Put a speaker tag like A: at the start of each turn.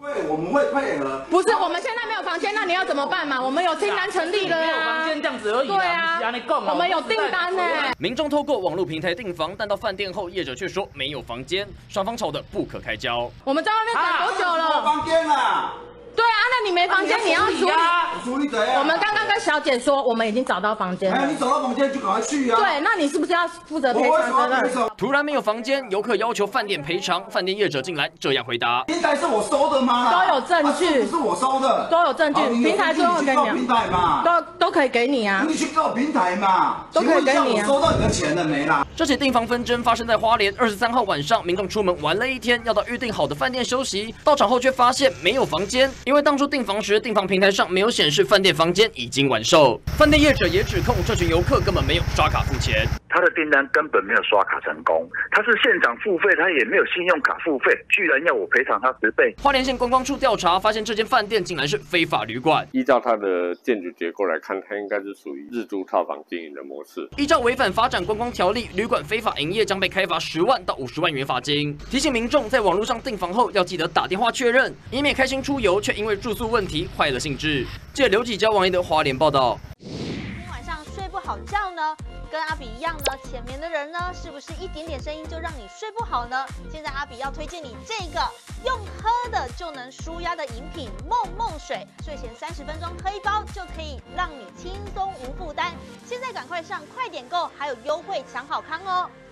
A: 我们会配合。
B: 不是，我们现在没有房间，那你要怎么办嘛？我们有清单成立了
C: 没有房间这样子而已。
B: 对啊，我们有订单呢。
D: 民众透过网络平台订房，但到饭店后，业者却说没有房间，双方吵得不可开交。
B: 我们在外面等多久了？
A: 房间啦。
B: 对啊，那你没房间，你要处理啊？
A: 处理怎样？
B: 我们刚刚跟小姐说，我们已经找到房间了。
A: 你找到房间就赶快去啊！
B: 对，那你是不是要负责赔偿责任？
D: 突然没有房间，游客要求饭店赔偿，饭店业者进来这样回答：
A: 平台是我收的吗？
B: 都有证据，
A: 是我收的，
B: 都有证据，平台都有给你啊。
A: 平台嘛，
B: 都可以给你啊。
A: 你去告平台嘛，
B: 都可以给你啊。
A: 收到你的钱了没啦？
D: 这起订房纷争发生在花莲23号晚上，民众出门玩了一天，要到预定好的饭店休息，到场后却发现没有房间，因为当初订房时订房平台上没有显示饭店房间已经完售。饭店业者也指控这群游客根本没有刷卡付钱，
E: 他的订单根本没有刷卡成功，他是现场付费，他也没有信用卡付费，居然要我赔偿他10倍。
D: 花莲县观光处调查发现，这间饭店竟然是非法旅馆。
F: 依照它的建筑结构来看，它应该是属于日租套房经营的模式。
D: 依照违反发展观光条例，旅馆非法营业将被开罚10万到50万元罚金。提醒民众在网络上订房后要记得打电话确认，以免开心出游却因为住宿问题坏了兴致。记者刘启娇、王一德花莲报道。
G: 今天晚上睡不好觉呢？跟阿比一样呢，浅眠的人呢，是不是一点点声音就让你睡不好呢？现在阿比要推荐你这个用喝的就能舒压的饮品梦梦水，睡前30分钟喝一包就可以让你轻松无负担。现在赶快上快点购，还有优惠抢好康哦！